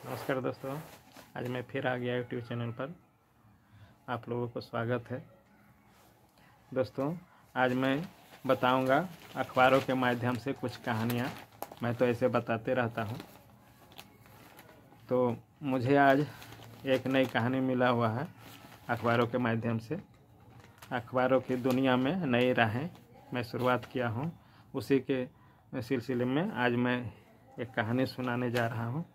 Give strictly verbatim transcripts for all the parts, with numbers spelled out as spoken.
नमस्कार दोस्तों, आज मैं फिर आ गया यूट्यूब चैनल पर। आप लोगों को स्वागत है। दोस्तों, आज मैं बताऊंगा अखबारों के माध्यम से कुछ कहानियाँ। मैं तो ऐसे बताते रहता हूँ। तो मुझे आज एक नई कहानी मिला हुआ है अखबारों के माध्यम से। अखबारों की दुनिया में नई राहें मैं शुरुआत किया हूँ, उसी के सिलसिले में आज मैं एक कहानी सुनाने जा रहा हूँ।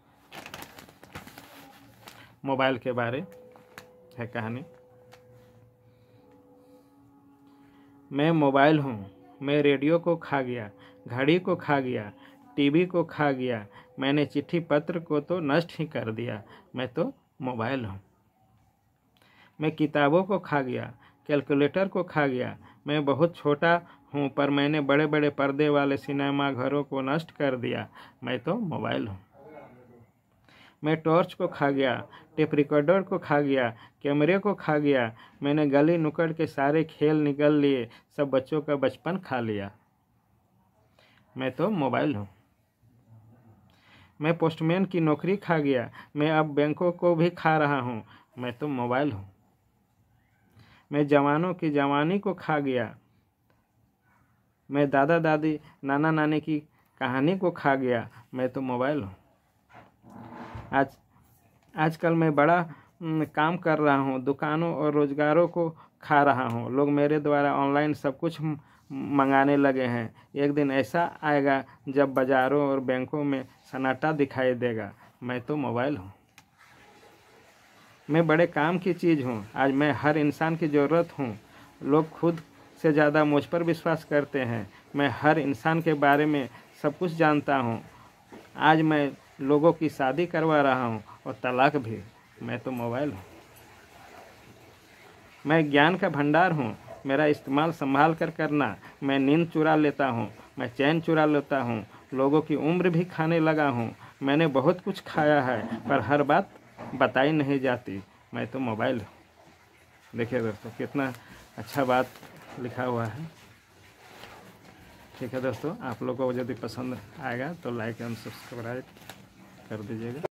मोबाइल के बारे है कहानी। मैं मोबाइल हूँ, मैं रेडियो को खा गया, घड़ी को खा गया, टीवी को खा गया, मैंने चिट्ठी पत्र को तो नष्ट ही कर दिया। मैं तो मोबाइल हूँ। मैं किताबों को खा गया, कैलकुलेटर को खा गया। मैं बहुत छोटा हूँ पर मैंने बड़े बड़े पर्दे वाले सिनेमा घरों को नष्ट कर दिया। मैं तो मोबाइल हूँ। मैं टॉर्च को खा गया, टेप रिकॉर्डर को खा गया, कैमरे को खा गया। मैंने गली नुक्कड़ के सारे खेल निगल लिए, सब बच्चों का बचपन खा लिया। मैं तो मोबाइल हूँ। मैं पोस्टमैन की नौकरी खा गया, मैं अब बैंकों को भी खा रहा हूँ। मैं तो मोबाइल हूँ। मैं जवानों की जवानी को खा गया, मैं दादा दादी नाना नानी की कहानी को खा गया। मैं तो मोबाइल हूँ। आज आजकल मैं बड़ा काम कर रहा हूँ, दुकानों और रोजगारों को खा रहा हूँ। लोग मेरे द्वारा ऑनलाइन सब कुछ मंगाने लगे हैं। एक दिन ऐसा आएगा जब बाज़ारों और बैंकों में सन्नाटा दिखाई देगा। मैं तो मोबाइल हूँ। मैं बड़े काम की चीज़ हूँ, आज मैं हर इंसान की ज़रूरत हूँ। लोग खुद से ज़्यादा मुझ पर विश्वास करते हैं। मैं हर इंसान के बारे में सब कुछ जानता हूँ। आज मैं लोगों की शादी करवा रहा हूँ और तलाक भी। मैं तो मोबाइल हूँ। मैं ज्ञान का भंडार हूँ, मेरा इस्तेमाल संभाल कर करना। मैं नींद चुरा लेता हूँ, मैं चैन चुरा लेता हूँ, लोगों की उम्र भी खाने लगा हूँ। मैंने बहुत कुछ खाया है पर हर बात बताई नहीं जाती। मैं तो मोबाइल हूँ। देखिए दोस्तों, कितना अच्छा बात लिखा हुआ है। ठीक है दोस्तों, आप लोगों को यदि पसंद आएगा तो लाइक एंड सब्सक्राइब कर दीजिएगा।